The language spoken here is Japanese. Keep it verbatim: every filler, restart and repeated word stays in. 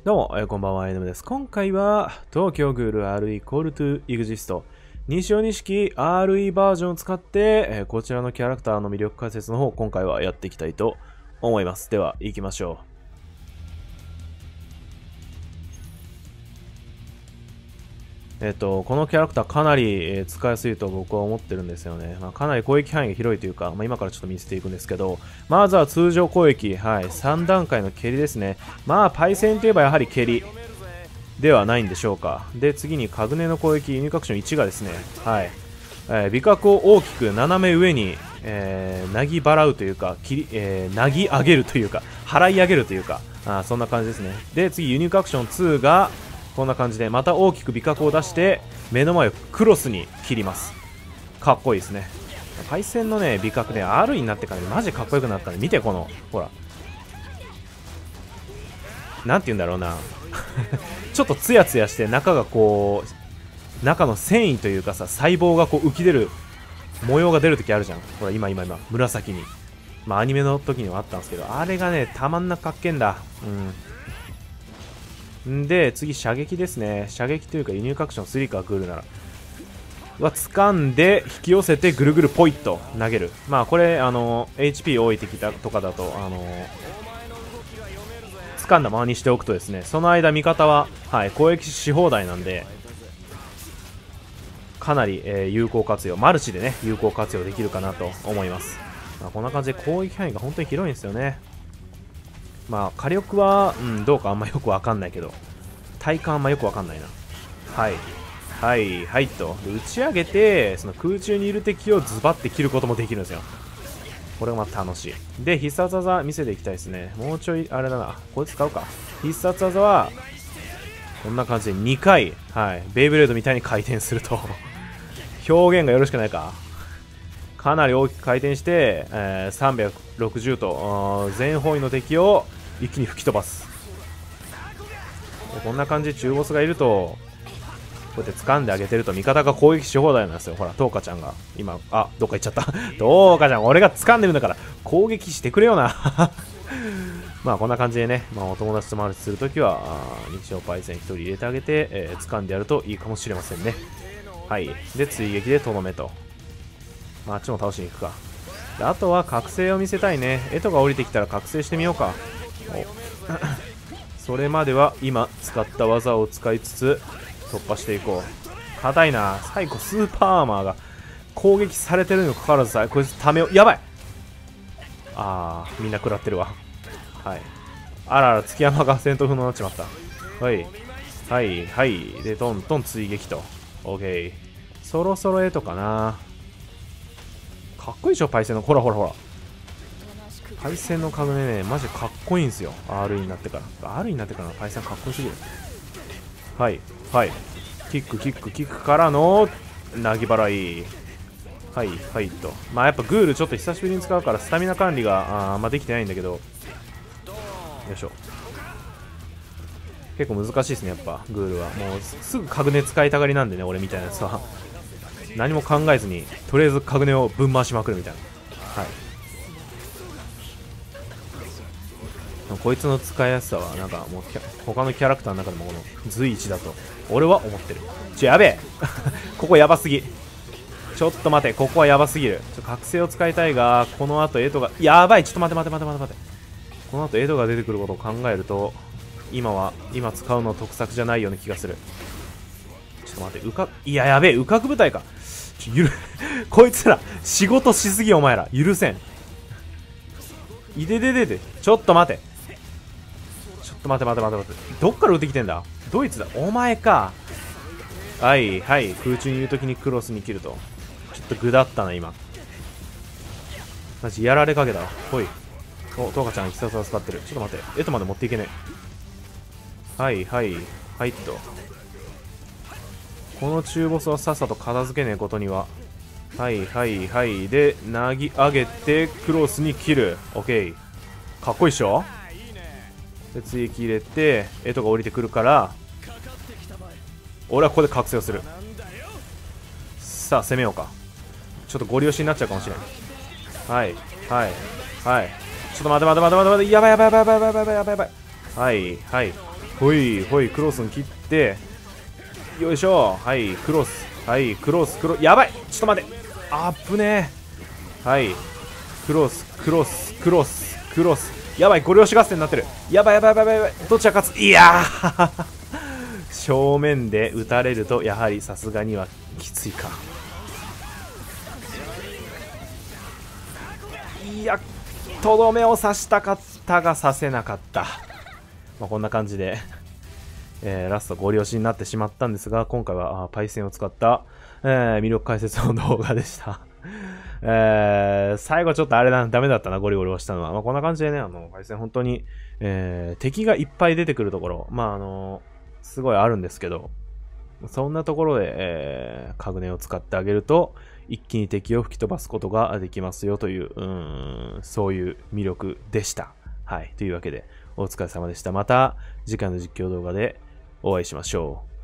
どうも、えーこんばんは、エヌエム です。今回は、東京グール アールイー Call to Exist 西尾錦 アールイー バージョンを使って、えーこちらのキャラクターの魅力解説の方を今回はやっていきたいと思います。では、行きましょう。えっと、このキャラクターかなり、えー使いやすいと僕は思ってるんですよね。まあ、かなり攻撃範囲が広いというか、まあ、今からちょっと見せていくんですけど、まずは通常攻撃、はい、さん段階の蹴りですね。まあ、パイセンといえばやはり蹴りではないんでしょうか。で、次にカグネの攻撃、入角ションいちがですね、はい、えー、美角を大きく斜め上に、えー、なぎ払うというか、切り、えー、なぎ上げるというか、払い上げるというか、あそんな感じですね。で、次、ユニークアクションにが、こんな感じでまた大きく美角を出して目の前をクロスに切ります。かっこいいですね。パイセンのね美角ね アール になってからねマジかっこよくなったね。見てこのほらなんて言うんだろうなちょっとツヤツヤして中がこう中の繊維というかさ細胞がこう浮き出る模様が出るときあるじゃん。ほら今今今紫にまあアニメの時にはあったんですけどあれがねたまんなくかっけんだ。うんんで、次、射撃ですね。射撃というか、輸入カクションスリーかグールなら。は、掴んで、引き寄せて、ぐるぐるポイッと投げる。まあ、これ、あの、エイチピー 多い敵だとかだと、あの、掴んだままにしておくとですね、その間、味方は、はい、攻撃し放題なんで、かなり、えー、有効活用、マルチでね、有効活用できるかなと思います。まあ、こんな感じで攻撃範囲が本当に広いんですよね。まあ火力は、うん、どうかあんまよくわかんないけど体感あんまよくわかんないな。はいはいはいとで打ち上げてその空中にいる敵をズバッて切ることもできるんですよ。これがまた楽しい。で必殺技見せていきたいですね。もうちょいあれだなこれ使うか。必殺技はこんな感じでにかい、はい、ベイブレードみたいに回転すると表現がよろしくないか。かなり大きく回転して、えー、さんびゃくろくじゅうと全方位の敵を一気に吹き飛ばす。こんな感じで中ボスがいるとこうやって掴んであげてると味方が攻撃し放題なんですよ。ほらトウカちゃんが今あどっか行っちゃったトウカちゃん俺が掴んでるんだから攻撃してくれよなまあこんな感じでね、まあ、お友達とマルチするときは日常パイセンひとり入れてあげて、えー、掴んでやるといいかもしれませんね。はいで追撃でとどめと、まあ、あっちも倒しに行くか。であとは覚醒を見せたいね。エトが降りてきたら覚醒してみようか。それまでは今使った技を使いつつ突破していこう。硬いな。最後スーパーアーマーが攻撃されてるにもかかわらずさこいつためをやばい。あーみんな食らってるわ。はいあらら月山が戦闘不能になっちまった。はいはいはいでトントン追撃と OK。 そろそろエトかな。かっこいいでしょパイセンのほらほらほらパイセンのカグネねマジかっこいいんですよ。 アールイー になってから アールイー になってからパイセンかっこよすぎる。はいはいキックキックキックからのなぎ払い。はいはいとまあやっぱグールちょっと久しぶりに使うからスタミナ管理が あ, あんまできてないんだけどよいしょ結構難しいですねやっぱグールは。もうすぐカグネ使いたがりなんでね俺みたいなやつは何も考えずにとりあえずカグネをぶん回しまくるみたいな。はいこいつの使いやすさはなんかもう他のキャラクターの中でもこの随一だと俺は思ってる。ちょやべえここやばすぎ。ちょっと待てここはやばすぎる。ちょ覚醒を使いたいがこの後エドがやばい。ちょっと待て待て待て待て待てこの後エドが出てくることを考えると今は今使うの得策じゃないような気がする。ちょっと待ってうかいややべえ羽角部隊か。ちょゆるこいつら仕事しすぎお前ら許せん。いででででちょっと待てちょっと待て待て待て待てどっから撃ってきてんだ。ドイツだお前か。はいはい空中にいるときにクロスに切るとちょっとグだったな今マジやられかけたわ。ほいおトウカちゃん必殺技使ってる。ちょっと待ってエトまで持っていけねえ。はいはいはいっとこの中ボスはさっさと片付けねえことには。はいはいはいで投げ上げてクロスに切る。 OK かっこいいっしょ。で追撃入れてエトが降りてくるから俺はここで覚醒をする。さあ攻めようか。ちょっとゴリ押しになっちゃうかもしれない。はいはいはいちょっと待て待て待て待て待てやばいやばいやばいやばいやばいやばいやばいはいはいほいほい、クロスに切って、よいしょ。はい、クロス。はい、クロス、クロス。やばい、ちょっと待って。あっぶねー。はい、クロス、クロス、クロス、クロス。やばい、ご両手合戦になってる。やばいやばいやばいやばい。どっちが勝つ。いやー正面で打たれると、やはりさすがにはきついか。いや、とどめを刺したかったが刺せなかった。まあ、こんな感じで、えー、ラストご利用しになってしまったんですが、今回はあパイセンを使った、えー、魅力解説の動画でした。えー、最後ちょっとあれだ、ダメだったな、ゴリゴリ押したのは。まあ、こんな感じでね、あの、パイセン本当に、えー、敵がいっぱい出てくるところ、まあ、あのー、すごいあるんですけど、そんなところで、えー、カグネを使ってあげると、一気に敵を吹き飛ばすことができますよという、うーん、そういう魅力でした。はい。というわけで、お疲れ様でした。また次回の実況動画でお会いしましょう。